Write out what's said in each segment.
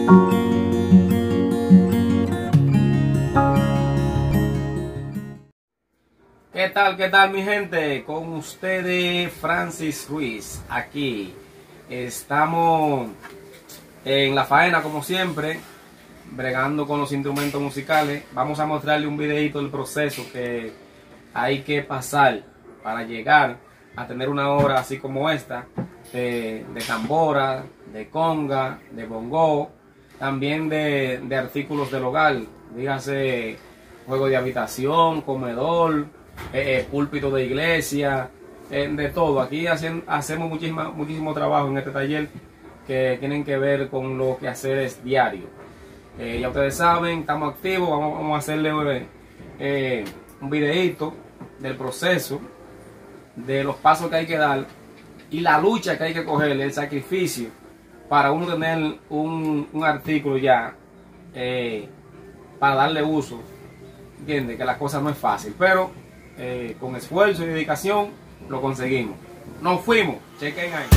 ¿Qué tal mi gente? Con ustedes Francis Ruiz. Aquí estamos en la faena como siempre, bregando con los instrumentos musicales. Vamos a mostrarle un videito del proceso que hay que pasar para llegar a tener una obra así como esta, de tambora, de conga, de bongo, también de artículos del hogar, dígase juego de habitación, comedor, púlpito de iglesia, de todo. Aquí hacemos muchísimo trabajo en este taller que tienen que ver con los quehaceres diarios. Ya ustedes saben, estamos activos. Vamos a hacerle un videito del proceso, de los pasos que hay que dar y la lucha que hay que coger, el sacrificio para uno tener un artículo ya para darle uso. Entiende que la cosa no es fácil, pero con esfuerzo y dedicación lo conseguimos. Nos fuimos, chequen ahí.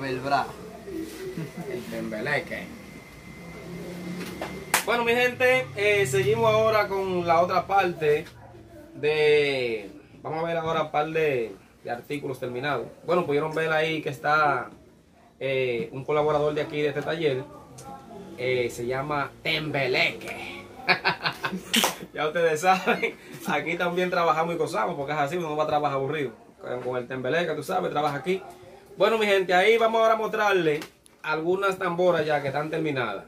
Belbra. El tembeleque. Bueno, mi gente, seguimos ahora con la otra parte de... Vamos a ver ahora un par de artículos terminados. Bueno, pudieron ver ahí que está un colaborador de aquí, de este taller. Se llama Tembeleque. Ya ustedes saben, aquí también trabajamos y gozamos, porque es así, uno va a trabajar aburrido. Con el Tembeleque, tú sabes, trabaja aquí. Bueno, mi gente, ahí vamos ahora a mostrarles algunas tamboras ya que están terminadas.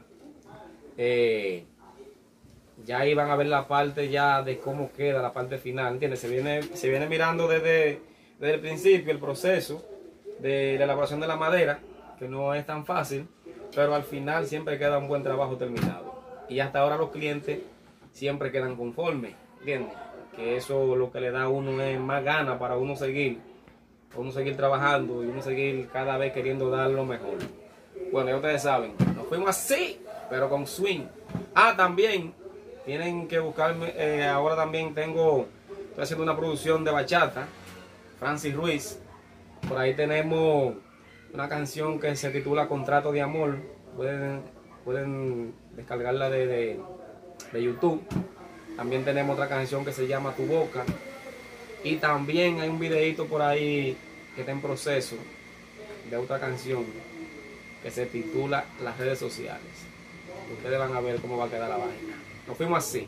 Ya ahí van a ver la parte ya de cómo queda la parte final, ¿entiendes? Se viene mirando desde el principio el proceso de la elaboración de la madera, que no es tan fácil, pero al final siempre queda un buen trabajo terminado. Y hasta ahora los clientes siempre quedan conformes, ¿entiendes? Que eso lo que le da a uno es más ganas para uno seguir trabajando y uno seguir cada vez queriendo dar lo mejor. Bueno, ya ustedes saben, nos fuimos así, pero con swing. Ah, también tienen que buscarme, ahora también estoy haciendo una producción de bachata, Francis Ruiz. Por ahí tenemos una canción que se titula Contrato de Amor. Pueden descargarla de YouTube. También tenemos otra canción que se llama Tu Boca. Y también hay un videito por ahí que está en proceso de otra canción que se titula Las Redes Sociales. Ustedes van a ver cómo va a quedar la vaina. Nos fuimos así.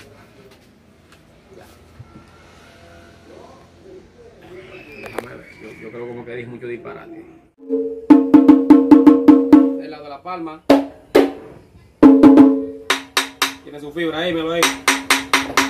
Ya. Déjame ver. Yo creo como que dije mucho disparate. Del lado de la palma. Tiene su fibra ahí, me lo ahí.